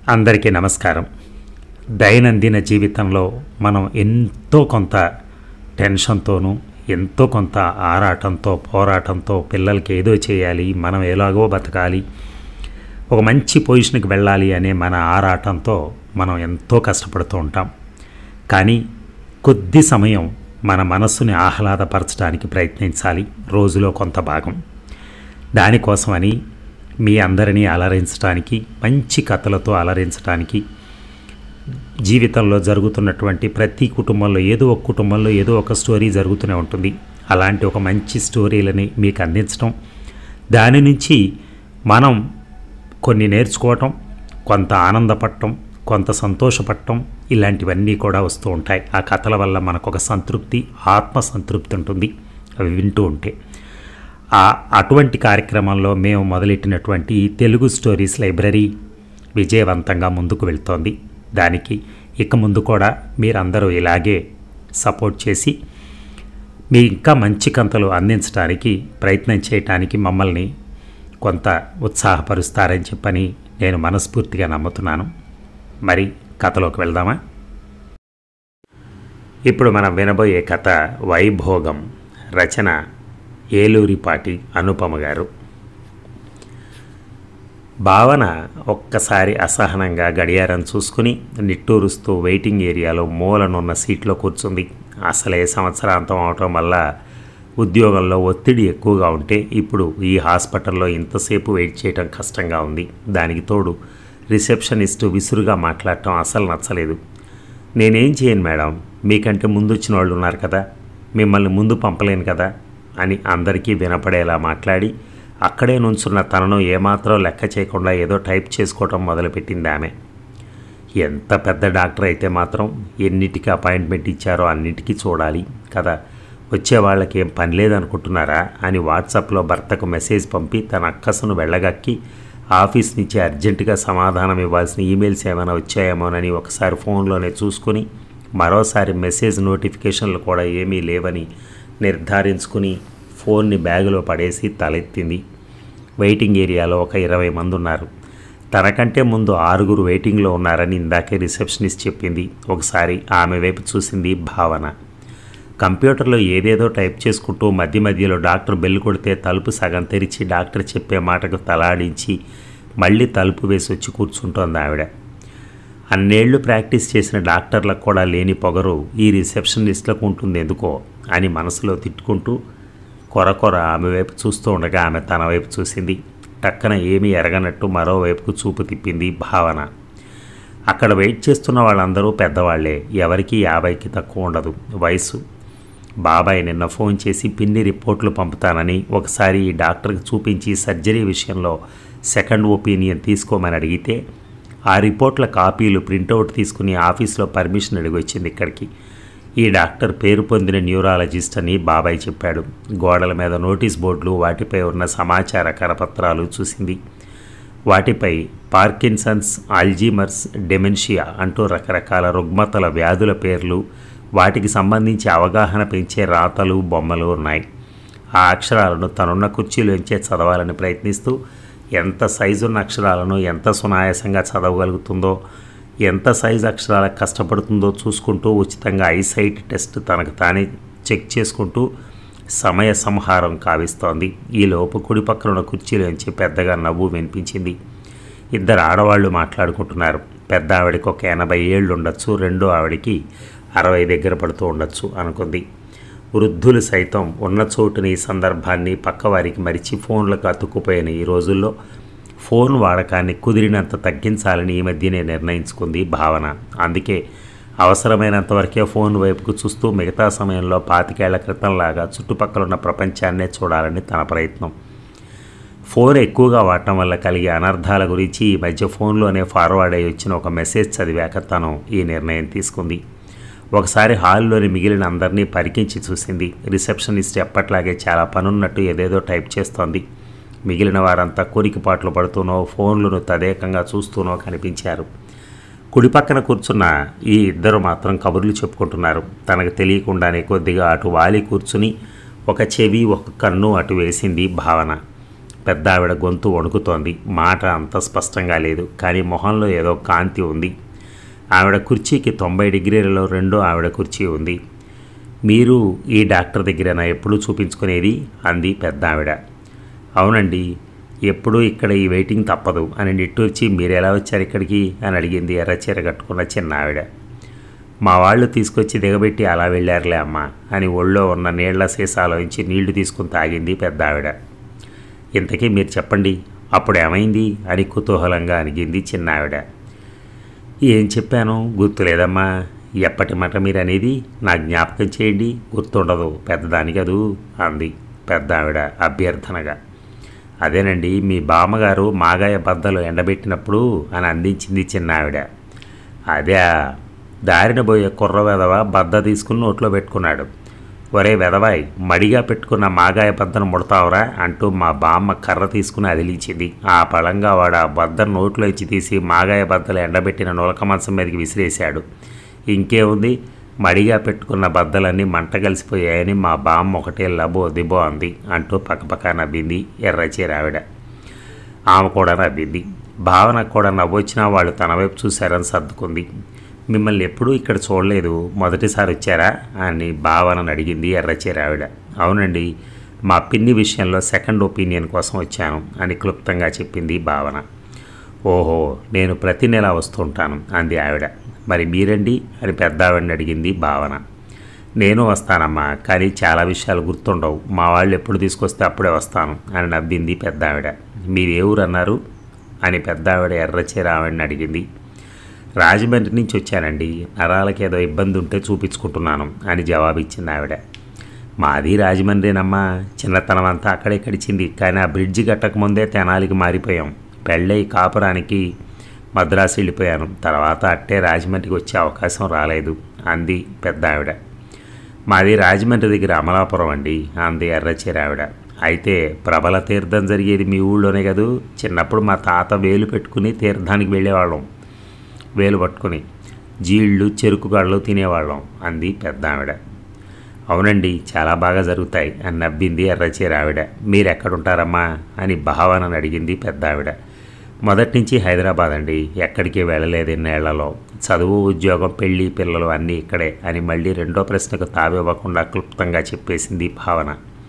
అందరికీ నమస్కారం. దైనందిన జీవితంలో మనం ఎంతో కొంత టెన్షన్తోనూ, ఎంతో కొంత ఆరాటంతో, పోరాటంతో పిల్లలకి ఏదో చేయాలి, మనం ఎలాగో బతకాలి, ఒక మంచి పొజిషన్కి వెళ్ళాలి అనే మన ఆరాటంతో మనం ఎంతో కష్టపడుతూ ఉంటాం. కానీ కొద్ది సమయం మన మనస్సుని ఆహ్లాదపరచడానికి ప్రయత్నించాలి, రోజులో కొంత భాగం. దానికోసమని మీ అందరినీ అలరించడానికి, మంచి కథలతో అలరించడానికి, జీవితంలో జరుగుతున్నటువంటి ప్రతి కుటుంబంలో ఏదో ఒక స్టోరీ జరుగుతూనే ఉంటుంది. అలాంటి ఒక మంచి స్టోరీలని మీకు అందించడం, దాని నుంచి మనం కొన్ని నేర్చుకోవటం, కొంత ఆనందపడటం, కొంత సంతోషపడటం, ఇలాంటివన్నీ కూడా వస్తూ ఉంటాయి. ఆ కథల వల్ల మనకు ఒక సంతృప్తి, ఆత్మసంతృప్తి ఉంటుంది అవి వింటూ ఉంటే. అటువంటి కార్యక్రమంలో మేము మొదలెట్టినటువంటి తెలుగు స్టోరీస్ లైబ్రరీ విజయవంతంగా ముందుకు వెళ్తోంది. దానికి ఇక ముందు కూడా మీరందరూ ఇలాగే సపోర్ట్ చేసి మీ ఇంకా మంచి కథలు అందించడానికి ప్రయత్నం చేయటానికి మమ్మల్ని కొంత ఉత్సాహపరుస్తారని చెప్పని నేను మనస్ఫూర్తిగా నమ్ముతున్నాను. మరి కథలోకి వెళ్దామా? ఇప్పుడు మనం వినబోయే కథ వైభోగం. రచన ఏలూరిపాటి అనుపమ గారు. భావన ఒక్కసారి అసహనంగా గడియారం చూసుకుని నిట్టూరుస్తూ వెయిటింగ్ ఏరియాలో మూలనున్న సీట్లో కూర్చుంది. అసలే సంవత్సరాంతం అవటం వల్ల ఉద్యోగంలో ఒత్తిడి ఎక్కువగా ఉంటే ఇప్పుడు ఈ హాస్పిటల్లో ఇంతసేపు వెయిట్ చేయడం కష్టంగా ఉంది. దానికి తోడు రిసెప్షనిస్టు విసురుగా మాట్లాడటం అసలు నచ్చలేదు. నేనేం చేయను మేడం, మీకంటే ముందు వచ్చిన వాళ్ళు ఉన్నారు కదా, మిమ్మల్ని ముందు పంపలేను కదా అని అందరికీ వినపడేలా మాట్లాడి అక్కడే నుంచున్న తనను ఏమాత్రం లెక్క చేయకుండా ఏదో టైప్ చేసుకోవటం మొదలుపెట్టింది ఆమె. ఎంత పెద్ద డాక్టర్ అయితే మాత్రం ఎన్నిటికి అపాయింట్మెంట్ ఇచ్చారో అన్నిటికీ చూడాలి కదా, వచ్చే వాళ్ళకి ఏం పని లేదనుకుంటున్నారా అని వాట్సాప్లో భర్తకు మెసేజ్ పంపి తన అక్కసును వెళ్ళగక్కి ఆఫీస్ నుంచి అర్జెంటుగా సమాధానం ఇవ్వాల్సిన ఈమెయిల్స్ ఏమైనా వచ్చాయేమోనని ఒకసారి ఫోన్లోనే చూసుకుని మరోసారి మెసేజ్ నోటిఫికేషన్లు కూడా ఏమీ లేవని నిర్ధారించుకుని ఫోన్ని బ్యాగులో పడేసి తలెత్తింది. వెయిటింగ్ ఏరియాలో ఒక 20 మంది ఉన్నారు. తనకంటే ముందు 6 వెయిటింగ్లో ఉన్నారని ఇందాకే రిసెప్షనిస్ట్ చెప్పింది. ఒకసారి ఆమె వైపు చూసింది భావన. కంప్యూటర్లో ఏదేదో టైప్ చేసుకుంటూ మధ్య మధ్యలో డాక్టర్ బెల్ కొడితే తలుపు సగం తెరిచి డాక్టర్ చెప్పే మాటకు తలాడించి మళ్ళీ తలుపు వేసి వచ్చి కూర్చుంటోంది ఆవిడ. అన్నేళ్లు ప్రాక్టీస్ చేసిన డాక్టర్లకు కూడా లేని పొగరు ఈ రిసెప్షనిస్ట్లకు ఉంటుంది ఎందుకో అని మనసులో తిట్టుకుంటూ కొర ఆమె వైపు చూస్తూ ఉండగా ఆమె తన వైపు చూసింది. టక్కన ఏమీ ఎరగనట్టు మరోవైపుకు చూపు తిప్పింది భావన. అక్కడ వెయిట్ చేస్తున్న వాళ్ళందరూ పెద్దవాళ్లే, ఎవరికీ 50కి తక్కువ ఉండదు వయసు. బాబాయ్ నిన్న ఫోన్ చేసి పిన్ని రిపోర్ట్లు పంపుతానని ఒకసారి ఈ డాక్టర్కి చూపించి సర్జరీ విషయంలో సెకండ్ ఒపీనియన్ తీసుకోమని అడిగితే ఆ రిపోర్ట్ల కాపీలు ప్రింటౌట్ తీసుకుని ఆఫీస్లో పర్మిషన్ అడిగి వచ్చింది ఇక్కడికి. ఈ డాక్టర్ పేరు పొందిన న్యూరాలజిస్ట్ అని బాబాయ్ చెప్పాడు. గోడల మీద నోటీస్ బోర్డులు, వాటిపై ఉన్న సమాచార కరపత్రాలు చూసింది. వాటిపై పార్కిన్సన్స్, అల్జీమర్స్, డెమెన్షియా అంటూ రకరకాల రుగ్మతల వ్యాధుల పేర్లు, వాటికి సంబంధించి అవగాహన పెంచే రాతలు, బొమ్మలు ఉన్నాయి. ఆ అక్షరాలను తనున్న కుర్చీలోంచే చదవాలని ప్రయత్నిస్తూ ఎంత సైజున్న అక్షరాలను ఎంత సునాయాసంగా చదవగలుగుతుందో, ఎంత సైజు అక్షరాలకు కష్టపడుతుందో చూసుకుంటూ ఉచితంగా ఐసైట్ టెస్ట్ తనకు తానే చెక్ చేసుకుంటూ సమయ సంహారం కావిస్తోంది. ఈలోపు కుడి పక్కనున్న కుర్చీలోంచి పెద్దగా నవ్వు వినిపించింది. 2 ఆడవాళ్లు మాట్లాడుకుంటున్నారు. పెద్ద ఆవిడకి ఒక 80 ఏళ్ళు ఉండొచ్చు, రెండో ఆవిడికి 60 దగ్గర పడుతూ ఉండొచ్చు అనుకుంది. వృద్ధులు సైతం ఉన్న చోటుని, సందర్భాన్ని పక్కవారికి మరిచి ఫోన్లకు అతుక్కుపోయిన ఈ రోజుల్లో ఫోన్ వాడకాన్ని కుదిరినంత తగ్గించాలని ఈ మధ్యనే నిర్ణయించుకుంది భావన. అందుకే అవసరమైనంత వరకే ఫోన్ వైపుకు చూస్తూ మిగతా సమయంలో 25 ఏళ్ల క్రితంలాగా చుట్టుపక్కల ఉన్న ప్రపంచాన్నే చూడాలని తన ప్రయత్నం. ఫోన్ ఎక్కువగా వాడటం వల్ల కలిగే అనర్థాల గురించి ఈ మధ్య ఫోన్లోనే ఫార్వర్డ్ అయ్యి వచ్చిన ఒక మెసేజ్ చదివాక తను ఈ నిర్ణయం తీసుకుంది. ఒకసారి హాల్లోని మిగిలిన అందరినీ పరికించి చూసింది. రిసెప్షనిస్ట్ ఎప్పట్లాగే చాలా పనున్నట్టు ఏదేదో టైప్ చేస్తోంది. మిగిలిన వారంతా కోరికపాట్లు పడుతూనో ఫోన్లను తదేకంగా చూస్తూనో కనిపించారు. కుడి పక్కన కూర్చున్న ఈ 2 మాత్రం కబుర్లు చెప్పుకుంటున్నారు. తనకు తెలియకుండానే కొద్దిగా అటు వాలి కూర్చుని ఒక చెవి ఒక కన్ను అటు వేసింది భావన. పెద్ద ఆవిడ గొంతు వణుకుతోంది. మాట అంత స్పష్టంగా లేదు, కానీ మొహంలో ఏదో కాంతి ఉంది. ఆవిడ కుర్చీకి 90 డిగ్రీలలో రెండో ఆవిడ కుర్చీ ఉంది. మీరు ఈ డాక్టర్ దగ్గరేనా ఎప్పుడూ చూపించుకునేది అంది పెద్ద ఆవిడ. అవునండి, ఎప్పుడూ ఇక్కడ ఈ వెయిటింగ్ తప్పదు అని నిట్టూర్చి మీరెలా వచ్చారు ఇక్కడికి అని అడిగింది ఎర్రచీర కట్టుకున్న చిన్న ఆవిడ. మా వాళ్ళు తీసుకొచ్చి దిగబెట్టి అలా వెళ్ళారులే అమ్మా అని ఒళ్ళో ఉన్న నీళ్ల సీసాలోంచి నీళ్లు తీసుకుని తాగింది పెద్ద ఆవిడ. ఇంతకీ మీరు చెప్పండి, అప్పుడు ఏమైంది అని కుతూహలంగా అడిగింది చిన్న ఆవిడ. ఏం చెప్పాను గుర్తులేదమ్మా. ఎప్పటి మాట మీరు అనేది నా జ్ఞాపకం చేయండి, గుర్తుండదు పెద్దదాని కదూ అంది పెద్ద ఆవిడ అభ్యర్థనగా. అదేనండి, మీ బామ్మగారు మాగాయ బద్దలు ఎండబెట్టినప్పుడు అని అందించింది చిన్న ఆవిడ. అదే, దారిన పోయే కుర్ర వెధవ బద్ద తీసుకుని నోట్లో పెట్టుకున్నాడు. ఒరే వెధవాయ్, మడిగా పెట్టుకున్న మాగాయ బద్దను ముడతావురా అంటూ మా బామ్మ కర్ర తీసుకుని అదిలించింది. ఆ పళంగా వాడు ఆ బద్దను నోట్లో ఇచ్చి తీసి మాగాయ బద్దలు ఎండబెట్టిన నులక మంచం మీదకి విసిరేశాడు. ఇంకేముంది, మడిగా పెట్టుకున్న బద్దలన్నీ మంట కలిసిపోయాయని మా బామ్మ ఒకటే లబో దిబో అంది అంటూ పక్కపక్క నవ్వింది ఎర్రచీర ఆవిడ. ఆమె కూడా నవ్వింది. భావనకు కూడా నవ్వొచ్చినా వాళ్ళు తన వైపు చూశారని సర్దుకుంది. మిమ్మల్ని ఎప్పుడూ ఇక్కడ చూడలేదు, మొదటిసారి వచ్చారా అని భావనను అడిగింది ఎర్రచీర ఆవిడ. అవునండి, మా పిన్ని విషయంలో సెకండ్ ఒపీనియన్ కోసం వచ్చాను అని క్లుప్తంగా చెప్పింది భావన. ఓహో, నేను ప్రతి నెల వస్తుంటాను అంది ఆవిడ. మరి మీరండి అని పెద్ద ఆవిడని అడిగింది భావన. నేను వస్తానమ్మా, కానీ చాలా విషయాలు గుర్తుండవు. మా వాళ్ళు ఎప్పుడు తీసుకొస్తే అప్పుడే వస్తాను అని నవ్వింది పెద్ద ఆవిడ. మీరు ఏ ఊరు అన్నారు అని పెద్ద ఆవిడ ఎర్రచీర ఆవిడని అడిగింది. రాజమండ్రి నుంచి వచ్చానండి, నరాలకి ఏదో ఇబ్బంది ఉంటే చూపించుకుంటున్నాను అని జవాబిచ్చింది ఆవిడ. మాది రాజమండ్రినమ్మా, చిన్నతనం అంతా అక్కడే గడిచింది. కానీ ఆ బ్రిడ్జి కట్టకముందే తెనాలికి మారిపోయాం. పెళ్ళై కాపురానికి మద్రాసు వెళ్ళిపోయాను. తర్వాత అట్టే రాజమండ్రికి వచ్చే అవకాశం రాలేదు అంది పెద్ద ఆవిడ. మాది రాజమండ్రి దగ్గర అమలాపురం అండి అంది ఎర్రచీర ఆవిడ. అయితే ప్రబల తీర్థం జరిగేది మీ ఊళ్ళోనే కదూ. చిన్నప్పుడు మా తాత వేలు పెట్టుకుని తీర్థానికి వెళ్ళేవాళ్ళం. వేలు పట్టుకుని జీళ్ళు చెరుకు గడలు తినేవాళ్ళం అంది పెద్ద ఆవిడ. అవునండి, చాలా బాగా జరుగుతాయి అని నవ్వింది ఎర్రచీర ఆవిడ. మీరెక్కడుంటారమ్మా అని భావనని అడిగింది పెద్ద ఆవిడ. మొదటి నుంచి హైదరాబాద్ అండి, ఎక్కడికి వెళ్ళలేదు ఇన్నేళ్లలో. చదువు, ఉద్యోగం, పెళ్ళి, పిల్లలు అన్నీ ఇక్కడే అని మళ్ళీ రెండో ప్రశ్నకు తావివ్వకుండా క్లుప్తంగా చెప్పేసింది భావన.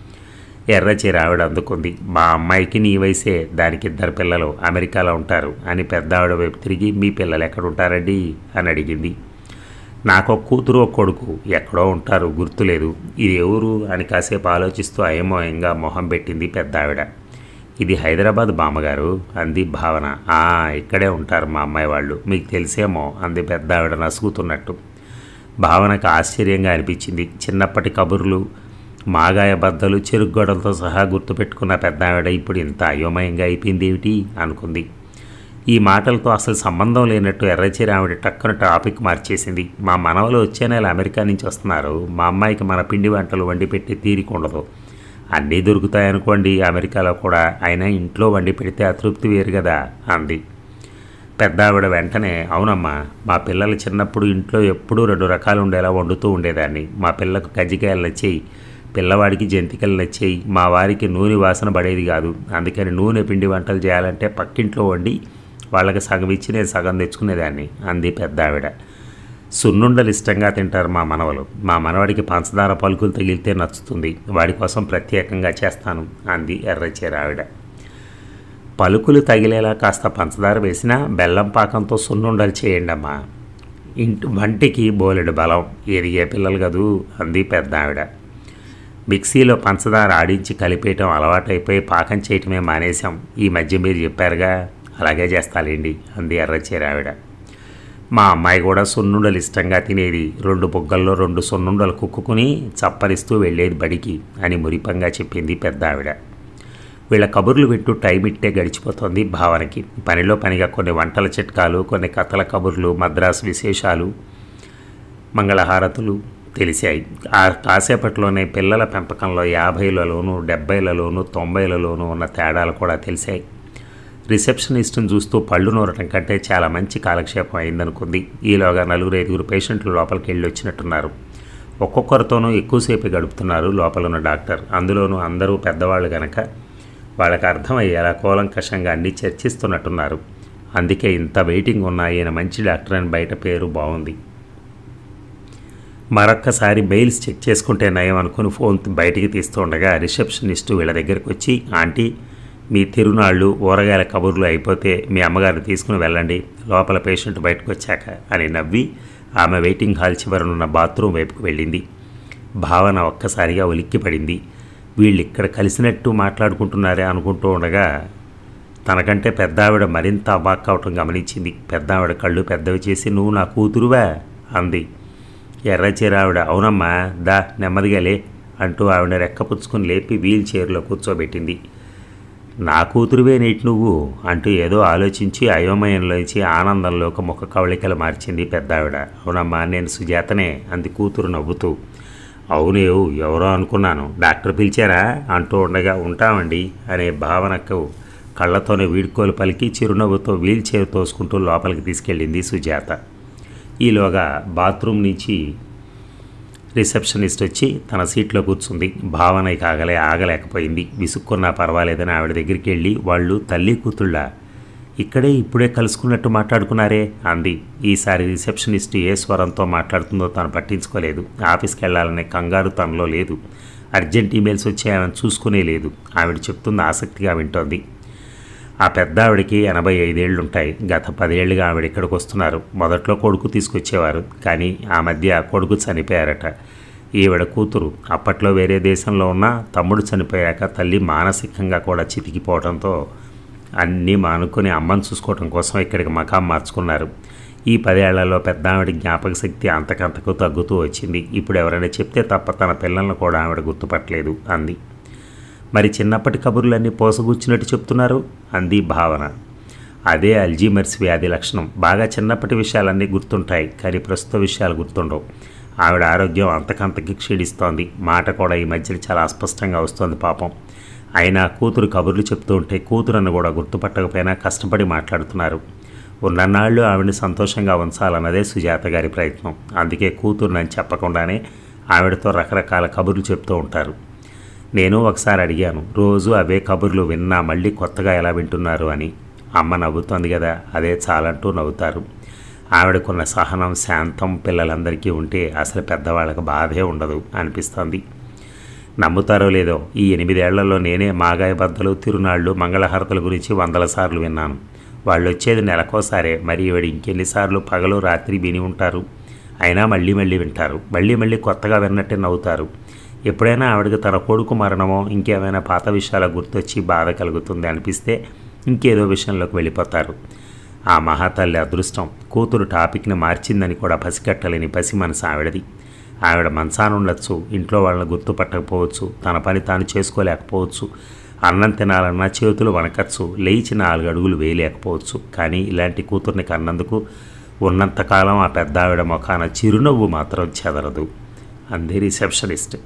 ఎర్రచీర ఆవిడ అందుకుంది. మా అమ్మాయికి నీ వయసే, దానికి 2 పిల్లలు అమెరికాలో ఉంటారు అని పెద్ద ఆవిడ వైపు తిరిగి మీ పిల్లలు ఎక్కడుంటారండి అని అడిగింది. నాకు ఒక కూతురు ఒక కొడుకు, ఎక్కడో ఉంటారు, గుర్తులేదు. ఇది ఎవరు అని కాసేపు ఆలోచిస్తూ అయోమయంగా మొహం పెట్టింది పెద్ద ఆవిడ. ఇది హైదరాబాద్ బామ్మగారు అంది భావన. ఇక్కడే ఉంటారు మా అమ్మాయి వాళ్ళు, మీకు తెలిసేమో అంది పెద్ద ఆవిడ నసుగుతున్నట్టు. భావనకు ఆశ్చర్యంగా అనిపించింది. చిన్నప్పటి కబుర్లు, మాగాయ బద్దలు, చెరుగ్గొడలతో సహా గుర్తుపెట్టుకున్న పెద్ద ఆవిడ ఇప్పుడు ఇంత అయోమయంగా అయిపోయింది ఏమిటి అనుకుంది. ఈ మాటలతో అసలు సంబంధం లేనట్టు ఎర్రచీర ఆవిడ టక్కున టాపిక్ మార్చేసింది. మా మనవలు వచ్చే నెల అమెరికా నుంచి వస్తున్నారు. మా అమ్మాయికి మన పిండి వంటలు వండి పెట్టి తీరిక ఉండదు. అన్నీ దొరుకుతాయనుకోండి అమెరికాలో కూడా, అయినా ఇంట్లో వండి పెడితే అతృప్తి వేరు కదా అంది. పెద్ద ఆవిడ వెంటనే, అవునమ్మా, మా పిల్లలు చిన్నప్పుడు ఇంట్లో ఎప్పుడూ 2 రకాలు ఉండేలా వండుతూ ఉండేదాన్ని. మా పిల్లకు కజ్జికాయలు నచ్చేయి, పిల్లవాడికి జంతికలు నచ్చేయి. మా వారికి నూనె వాసన పడేది కాదు. అందుకని నూనె పిండి వంటలు చేయాలంటే పక్కింట్లో వండి వాళ్ళకి సగం ఇచ్చి నేను సగం తెచ్చుకునేదాన్ని అంది పెద్ద ఆవిడ. సున్నుండలు ఇష్టంగా తింటారు మా మనవలు. మా మనవాడికి పంచదార పలుకులు తగిలితే నచ్చుతుంది. వాడి కోసం ప్రత్యేకంగా చేస్తాను అంది ఎర్రచీర ఆవిడ. పలుకులు తగిలేలా కాస్త పంచదార వేసినా బెల్లం పాకంతో సున్నుండలు చేయండి అమ్మా. వంటికి బోలెడు బలం, ఎదిగే పిల్లలు కదూ అంది పెద్ద ఆవిడ. మిక్సీలో పంచదార ఆడించి కలిపేయటం అలవాటైపోయి పాకం చేయటమే మానేశాం. ఈ మధ్య మీరు చెప్పారుగా, అలాగే చేస్తాలేండి అంది ఎర్రచీర ఆవిడ. మా అమ్మాయి కూడా సున్నుండలు ఇష్టంగా తినేది. 2 బుగ్గల్లో 2 సున్నుండలు కుక్కుని చప్పరిస్తూ వెళ్ళేది బడికి అని మురిపంగా చెప్పింది పెద్ద ఆవిడ. వీళ్ళ కబుర్లు వింటూ టైం ఇట్టే గడిచిపోతుంది భావనకి. పనిలో పనిగా కొన్ని వంటల చిట్కాలు, కొన్ని కథల కబుర్లు, మద్రాసు విశేషాలు, మంగళహారతులు తెలిసాయి. ఆ కాసేపట్లోనే పిల్లల పెంపకంలో 50లలోనూ 70లలోనూ 90లలోనూ ఉన్న తేడాలు కూడా తెలిసాయి. రిసెప్షనిస్ట్ని చూస్తూ పళ్ళు నూరటం కంటే చాలా మంచి కాలక్షేపం అయిందనుకుంది. ఈలోగా 4-5 పేషెంట్లు లోపలికి వెళ్ళి వచ్చినట్టున్నారు. ఒక్కొక్కరితోనూ ఎక్కువసేపు గడుపుతున్నారు లోపలున్న డాక్టర్. అందులోనూ అందరూ పెద్దవాళ్ళు గనక వాళ్ళకి అర్థమయ్యేలా కూలంకషంగా అన్నీ చర్చిస్తున్నట్టున్నారు. అందుకే ఇంత వెయిటింగ్ ఉన్న ఈయన మంచి డాక్టర్ అని బయట పేరు బాగుంది. మరొక్కసారి మెయిల్స్ చెక్ చేసుకుంటే నయం అనుకుని ఫోన్ బయటికి తీస్తూ ఉండగా రిసెప్షనిస్టు వీళ్ళ దగ్గరికి వచ్చి, ఆంటీ, మీ తిరునాళ్ళు ఊరగాయల కబుర్లు అయిపోతే మీ అమ్మగారిని తీసుకుని వెళ్ళండి, లోపల పేషెంట్ బయటకు వచ్చాక అని నవ్వి ఆమె వెయిటింగ్ హాల్ చివరనున్న బాత్రూమ్ వైపుకు వెళ్ళింది. భావన ఒక్కసారిగా ఉలిక్కిపడింది. వీళ్ళు ఇక్కడ కలిసినట్టు మాట్లాడుకుంటున్నారే అనుకుంటూ ఉండగా తనకంటే పెద్దావిడ మరింత అబాక్ అవటం గమనించింది. పెద్దావిడ కళ్ళు పెద్దవి చేసి, నువ్వు నా కూతురువా అంది. ఎర్రచీర ఆవిడ, అవునమ్మా, దా నెమ్మదిగా లే అంటూ ఆవిడ రెక్కపుచ్చుకుని లేపి వీల్ చైర్లో కూర్చోబెట్టింది. నా కూతురువే నేటి నువ్వు అంటూ ఏదో ఆలోచించి అయోమయంలోంచి ఆనందంలోకి ముఖ కవళికలు మార్చింది పెద్దావిడ. అవునమ్మా, నేను సుజాతనే అంది కూతురు నవ్వుతూ. అవునేవు, ఎవరో అనుకున్నాను, డాక్టర్ పిలిచారా అంటూ ఉండగా, ఉంటామండి అనే భావనకు కళ్ళతోనే వీడ్కోలు పలికి చిరునవ్వుతో వీల్ చైర్ తోసుకుంటూ లోపలికి తీసుకెళ్ళింది సుజాత. ఈలోగా బాత్రూమ్ నుంచి రిసెప్షనిస్ట్ వచ్చి తన సీట్లో కూర్చుంది. భావన ఇక ఆగలేకపోయింది. విసుక్కున్నా పర్వాలేదని ఆవిడ దగ్గరికి వెళ్ళి, వాళ్ళు తల్లి కూతుళ్ళ ఇక్కడే ఇప్పుడే కలుసుకున్నట్టు మాట్లాడుకున్నారే అంది. ఈసారి రిసెప్షనిస్ట్ ఏ స్వరంతో మాట్లాడుతుందో తను పట్టించుకోలేదు. ఆఫీస్కి వెళ్ళాలనే కంగారు తనలో లేదు. అర్జెంట్ ఈమెయిల్స్ వచ్చాయని చూసుకునే లేదు. ఆవిడ చెప్తుంది ఆసక్తిగా వింటోంది. ఆ పెద్ద ఆవిడకి 85 ఏళ్ళుంటాయి. గత 10 ఏళ్ళుగా ఆవిడ ఇక్కడికి వస్తున్నారు. మొదట్లో కొడుకు తీసుకొచ్చేవారు, కానీ ఆ మధ్య కొడుకు చనిపోయారట. ఈవిడ కూతురు అప్పట్లో వేరే దేశంలో ఉన్న, తమ్ముడు చనిపోయాక తల్లి మానసికంగా కూడా చితికిపోవడంతో అన్నీ మానుకొని అమ్మను చూసుకోవడం కోసం ఇక్కడికి మకాం మార్చుకున్నారు. ఈ 10 ఏళ్లలో పెద్ద ఆవిడ జ్ఞాపక శక్తి అంతకంతకు తగ్గుతూ వచ్చింది. ఇప్పుడు ఎవరైనా చెప్తే తప్ప తన పిల్లలను కూడా ఆవిడ గుర్తుపట్టలేదు అంది. మరి చిన్నప్పటి కబుర్లన్నీ పోసగుచ్చినట్టు చెప్తున్నారు అంది భావన. అదే అల్జీమర్స్ వ్యాధి లక్షణం. బాగా చిన్నప్పటి విషయాలన్నీ గుర్తుంటాయి, కానీ ప్రస్తుత విషయాలు గుర్తుండవు. ఆవిడ ఆరోగ్యం అంతకంతకి క్షీణిస్తోంది. మాట కూడా ఈ మధ్యన చాలా అస్పష్టంగా వస్తోంది పాపం. అయినా కూతురు కబుర్లు చెప్తూ ఉంటే కూతురನ್ನು కూడా గుర్తుపట్టకపోయినా కష్టపడి మాట్లాడుతున్నారు. ఉన్నన్నాళ్ళు ఆవిడని సంతోషంగా ఉంచాలన్నదే సుజాత గారి ప్రయత్నం. అందుకే కూతురునని చెప్పకుండానే ఆవిడతో రకరకాల కబుర్లు చెప్తూ ఉంటారు. నేను ఒకసారి అడిగాను, రోజు అవే కబుర్లు విన్నా మళ్ళీ కొత్తగా ఎలా వింటున్నారు అని. అమ్మ నవ్వుతోంది కదా, అదే చాలంటూ నవ్వుతారు. ఆవిడకున్న సహనం, శాంతం పిల్లలందరికీ ఉంటే అసలు పెద్దవాళ్ళకు బాధే ఉండదు అనిపిస్తోంది. నమ్ముతారో లేదో, ఈ 8 ఏళ్లలో నేనే మాగాయ బద్దలు, తిరునాళ్ళు, మంగళహారతుల గురించి 100 సార్లు విన్నాను. వాళ్ళు వచ్చేది నెలకోసారే. మరి ఈవిడ ఇంకెన్నిసార్లు పగలు రాత్రి విని ఉంటారు. అయినా మళ్ళీ మళ్ళీ వింటారు. మళ్ళీ కొత్తగా విన్నట్టే నవ్వుతారు. ఎప్పుడైనా ఆవిడకి తన కొడుకు మరణమో ఇంకేమైనా పాత విషయాల గుర్తొచ్చి బాధ కలుగుతుంది అనిపిస్తే ఇంకేదో విషయంలోకి వెళ్ళిపోతారు. ఆ మహాతల్లి అదృష్టం. కూతురు టాపిక్ని మార్చిందని కూడా పసికట్టలేని పసి మనసు ఆవిడది. ఆవిడ మంచానుండొచ్చు, ఇంట్లో వాళ్ళని గుర్తుపట్టకపోవచ్చు, తన పని తాను చేసుకోలేకపోవచ్చు, అన్నం తినాలన్నా చేతులు వణకచ్చు, లేచి 4 అడుగులు వేయలేకపోవచ్చు. కానీ ఇలాంటి కూతుర్ని కన్నందుకు ఉన్నంతకాలం ఆ పెద్ద ఆవిడ ముఖాన చిరునవ్వు మాత్రం చెదరదు అంది రిసెప్షనిస్ట్.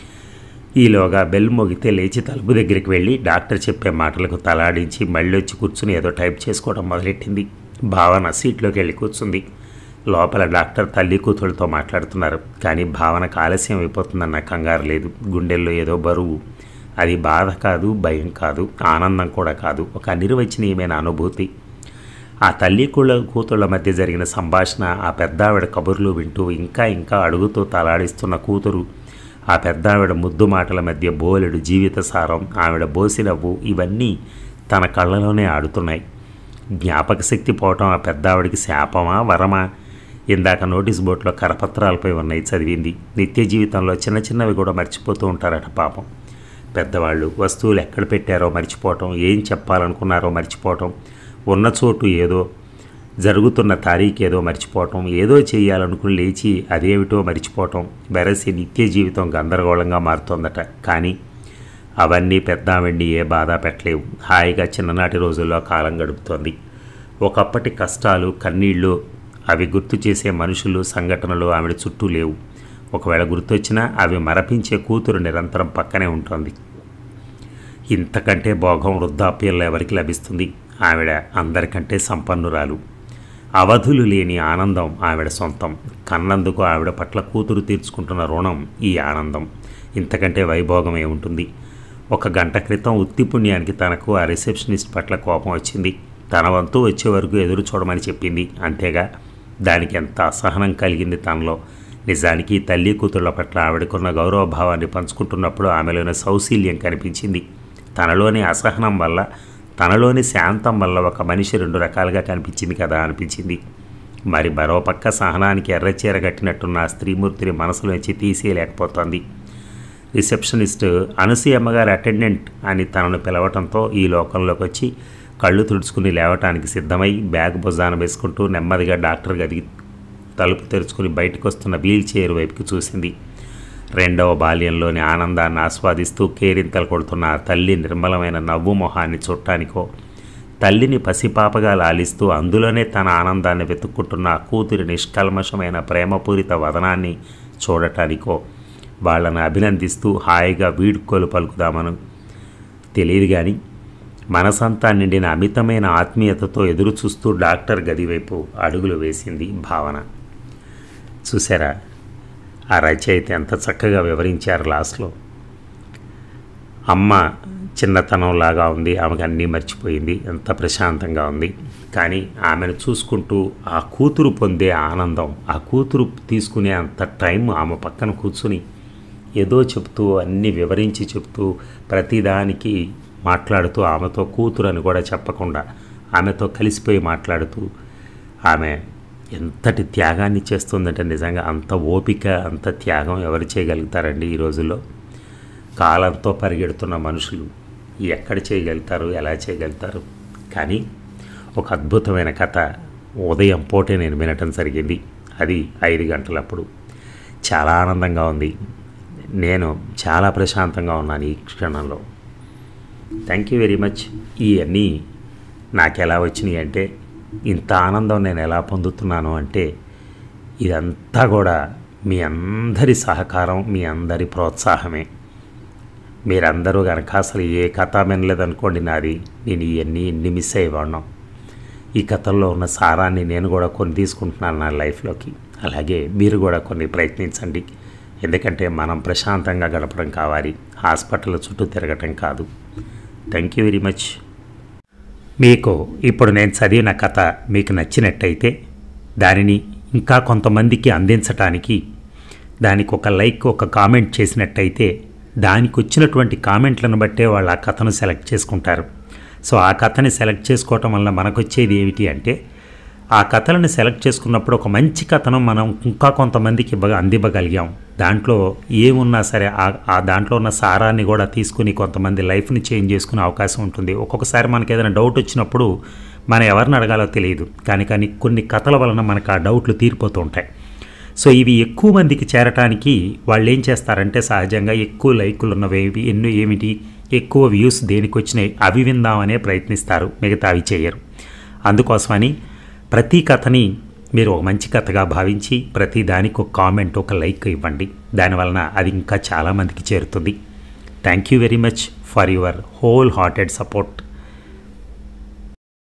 ఈలోగా బెల్ మోగితే లేచి తలుపు దగ్గరికి వెళ్ళి డాక్టర్ చెప్పే మాటలకు తలాడించి మళ్ళీ వచ్చి కూర్చుని ఏదో టైప్ చేసుకోవడం మొదలెట్టింది. భావన సీట్లోకి వెళ్ళి కూర్చుంది. లోపల డాక్టర్ తల్లి కూతుళ్ళతో మాట్లాడుతున్నారు. కానీ భావనకు ఆలస్యం అయిపోతుందన్న కంగారు లేదు. గుండెల్లో ఏదో బరువు. అది బాధ కాదు, భయం కాదు, ఆనందం కూడా కాదు, ఒక అనిర్వచనీయమైన అనుభూతి. ఆ తల్లి కూతుళ్ళ మధ్య జరిగిన సంభాషణ, ఆ పెద్దావిడ కబుర్లు వింటూ ఇంకా అడుగుతూ తలాడిస్తున్న కూతురు, ఆ పెద్దావిడ ముద్దు మాటల మధ్య బోలెడు జీవిత సారం, ఆవిడ బోసినవ్వు, ఇవన్నీ తన కళ్ళలోనే ఆడుతున్నాయి. జ్ఞాపక శక్తి పోవటం ఆ పెద్దావిడికి శాపమా, వరమా? ఇందాక నోటీస్ బోర్డులో కరపత్రాలపై ఉన్నాయి, చదివింది. నిత్య జీవితంలో చిన్నవి కూడా మర్చిపోతూ ఉంటారట పాపం. పెద్దవాళ్ళు వస్తువులు ఎక్కడ పెట్టారో మర్చిపోవటం, ఏం చెప్పాలనుకున్నారో మర్చిపోవటం, ఉన్న చోటు ఏదో, జరుగుతున్న తారీఖేదో మర్చిపోవటం, ఏదో చేయాలనుకుని లేచి అదేమిటో మర్చిపోవటం, వెరసి నిత్య జీవితం గందరగోళంగా మారుతోందట. కానీ అవన్నీ పెద్దావిడ్ని ఏ బాధ పెట్టలేవు. హాయిగా చిన్ననాటి రోజుల్లో కాలం గడుపుతోంది. ఒకప్పటి కష్టాలు, కన్నీళ్ళు, అవి గుర్తు చేసే మనుషులు, సంఘటనలు ఆవిడ చుట్టూ లేవు. ఒకవేళ గుర్తొచ్చినా అవి మరపించే కూతురు నిరంతరం పక్కనే ఉంటుంది. ఇంతకంటే భోగం వృద్ధాప్యంలో ఎవరికి లభిస్తుంది? ఆవిడ అందరికంటే సంపన్నురాలు. అవధులు లేని ఆనందం ఆవిడ సొంతం. కన్నందుకు ఆవిడ పట్ల కూతురు తీర్చుకుంటున్న రుణం ఈ ఆనందం. ఇంతకంటే వైభోగమే ఉంటుంది. ఒక గంట క్రితం ఉత్తి పుణ్యానికి తనకు ఆ రిసెప్షనిస్ట్ పట్ల కోపం వచ్చింది. తన వంతు వచ్చే వరకు ఎదురు చూడమని చెప్పింది. అంతేగా, దానికి ఎంత అసహనం కలిగింది తనలో. నిజానికి తల్లి కూతుళ్ల పట్ల ఆవిడకున్న గౌరవభావాన్ని పంచుకుంటున్నప్పుడు ఆమెలోని సౌశీల్యం కనిపించింది. తనలోని అసహనం వల్ల, తనలోని శాంతం వల్ల ఒక మనిషి 2 రకాలుగా కనిపించింది కదా అనిపించింది. మరి మరోపక్క సహనానికి ఎర్రచీర కట్టినట్టున్న స్త్రీమూర్తిని మనసులోంచి తీసేయలేకపోతోంది. రిసెప్షనిస్ట్ అనసూయమ్మగారి అటెండెంట్ అని తనను పిలవటంతో ఈ లోకంలోకి వచ్చి కళ్ళు తుడుచుకుని లేవటానికి సిద్ధమై బ్యాగ్ భుజాన వేసుకుంటూ నెమ్మదిగా డాక్టర్ గదికి తలుపు తెరుచుకుని బయటకు వస్తున్న వీల్ చైర్ వైపుకి చూసింది. 2వ బాల్యంలోని ఆనందాన్ని ఆస్వాదిస్తూ కేరింతలు కొడుతున్న ఆ తల్లి నిర్మలమైన నవ్వు మొహాన్ని చూడటానికో, తల్లిని పసిపాపగా లాలిస్తూ అందులోనే తన ఆనందాన్ని వెతుక్కుంటున్న ఆ కూతురి నిష్కల్మషమైన ప్రేమపూరిత వదనాన్ని చూడటానికో, వాళ్ళని అభినందిస్తూ హాయిగా వీడ్కోలు పలుకుదామను తెలియదు కానీ మనసంతా నిండిన అమితమైన ఆత్మీయతతో ఎదురు చూస్తూ డాక్టర్ గది వైపు అడుగులు వేసింది భావన. చూసారా, ఆ రచయిత ఎంత చక్కగా వివరించారు లాస్ట్లో. అమ్మ చిన్నతనంలాగా ఉంది, ఆమెకు అన్నీ మర్చిపోయింది, ఎంత ప్రశాంతంగా ఉంది. కానీ ఆమెను చూసుకుంటూ ఆ కూతురు పొందే ఆనందం, ఆ కూతురు తీసుకునే అంత టైం ఆమె పక్కన కూర్చుని ఏదో చెప్తూ అన్నీ వివరించి చెప్తూ ప్రతిదానికి మాట్లాడుతూ ఆమెతో కూతురు అని కూడా చెప్పకుండా ఆమెతో కలిసిపోయి మాట్లాడుతూ ఆమె ఎంతటి త్యాగాన్ని చేస్తుందంటే నిజంగా అంత ఓపిక, అంత త్యాగం ఎవరు చేయగలుగుతారండి ఈ రోజుల్లో? కాలంతో పరిగెడుతున్న మనుషులు ఎక్కడ చేయగలుగుతారు, ఎలా చేయగలుగుతారు? కానీ ఒక అద్భుతమైన కథ ఉదయం పూటే నేను వినటం జరిగింది. అది 5 గంటలప్పుడు. చాలా ఆనందంగా ఉంది. నేను చాలా ప్రశాంతంగా ఉన్నాను ఈ క్షణంలో. Thank you very much. ఇవన్నీ నాకు ఎలా వచ్చినాయి అంటే, ఇంత ఆనందం నేను ఎలా పొందుతున్నాను అంటే ఇదంతా కూడా మీ అందరి సహకారం, మీ అందరి ప్రోత్సాహమే. మీరందరూ కనుక అసలు ఏ కథ వినలేదనుకోండి నాది, నేను ఇవన్నీ ఇన్ని మిస్ అయ్యేవాడినాం. ఈ కథల్లో ఉన్న సారాన్ని నేను కూడా కొన్ని తీసుకుంటున్నాను నా లైఫ్లోకి. అలాగే మీరు కూడా కొన్ని ప్రయత్నించండి. ఎందుకంటే మనం ప్రశాంతంగా గడపడం కావాలి, హాస్పిటల్ చుట్టూ తిరగటం కాదు. Thank you very much. మీకు ఇప్పుడు నేను చదివిన కథ మీకు నచ్చినట్టయితే దానిని ఇంకా కొంతమందికి అందించటానికి దానికి ఒక లైక్, ఒక కామెంట్ చేసినట్టయితే దానికి వచ్చినటువంటి కామెంట్లను బట్టే వాళ్ళు ఆ కథను సెలెక్ట్ చేసుకుంటారు. సో ఆ కథని సెలెక్ట్ చేసుకోవటం వల్ల మనకు వచ్చేది ఏమిటి అంటే, ఆ కథలను సెలెక్ట్ చేసుకున్నప్పుడు ఒక మంచి కథను మనం ఇంకా కొంతమందికి అందివ్వగలిగాం. దాంట్లో ఏమున్నా సరే ఆ దాంట్లో ఉన్న సారాన్ని కూడా తీసుకుని కొంతమంది లైఫ్ని చేంజ్ చేసుకునే అవకాశం ఉంటుంది. ఒక్కొక్కసారి మనకి ఏదైనా డౌట్ వచ్చినప్పుడు మనం ఎవరిని అడగాలో తెలియదు, కానీ కొన్ని కథల వలన మనకు ఆ డౌట్లు తీరిపోతూ ఉంటాయి. సో ఇవి ఎక్కువ మందికి చేరటానికి వాళ్ళు ఏం చేస్తారంటే, సహజంగా ఎక్కువ లైకులు ఉన్నవి ఏమిటి, ఎక్కువ వ్యూస్ దేనికి వచ్చినాయి అవి విందామనే ప్రయత్నిస్తారు, మిగతా అవి చేయరు. అందుకోసమని ప్రతి కథని మీరు ఒక మంచి కథగా భావించి ప్రతి దానికి ఒక కామెంట్, ఒక లైక్ ఇవ్వండి. దానివలన అది ఇంకా చాలామందికి చేరుతుంది. Thank you very much for your wholehearted support.